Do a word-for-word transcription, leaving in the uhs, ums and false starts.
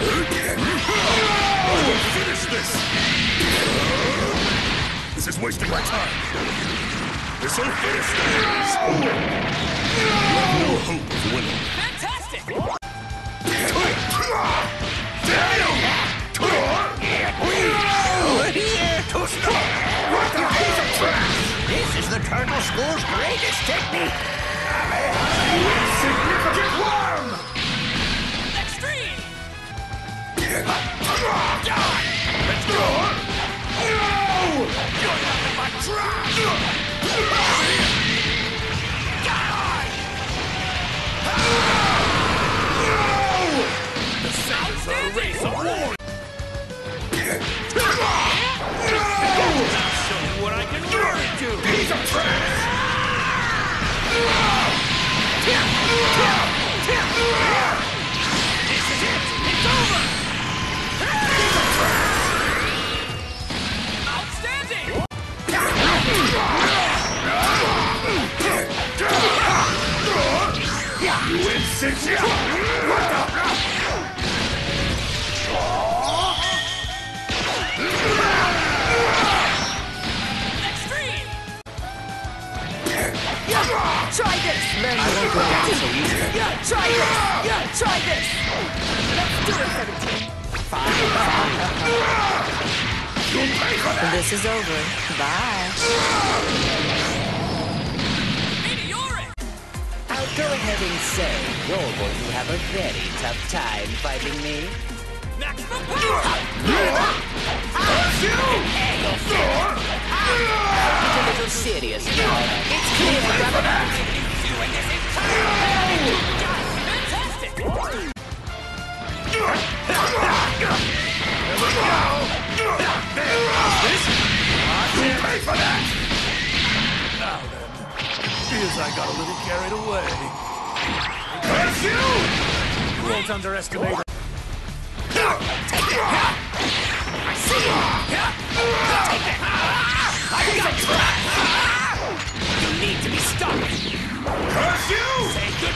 Finish this! This is wasting my time. This'll finish things! You have no hope of winning. Fantastic! This is the Turtle School's greatest technique! Significant worm! Extreme! Let's go! You're nothing but trash! The sounds of a race of war! I'll show you what I can really do! Piece of trash! This is it! It's over! Outstanding! You insecure! What the? Extreme! Try this! Man, you won't go down so easy. Yeah, try this! Yeah, try this! Let's do it, seventeen. Fine, fine. You'll pay for that! This is over. Bye. Meteoric! I'll go ahead and say you're going to have a very tough time fighting me. Maximum power! It's a little serious now. It's clear, brother. Doing this in time! Fantastic! You'll pay for that! Now then, feels I got a little carried away. Curse you! You won't underestimate it. I see you! Take it! I got you! You need to be stopped! Curse you! Say goodbye!